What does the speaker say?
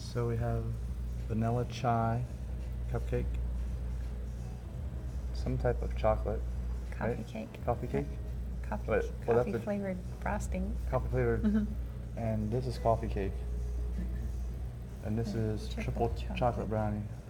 So we have vanilla chai cupcake, some type of chocolate. Coffee right? cake. Coffee cake? Coffee, Wait, well, that's coffee the flavored frosting. coffee flavored, Mhm. and this is coffee cake. And this is triple chocolate brownie.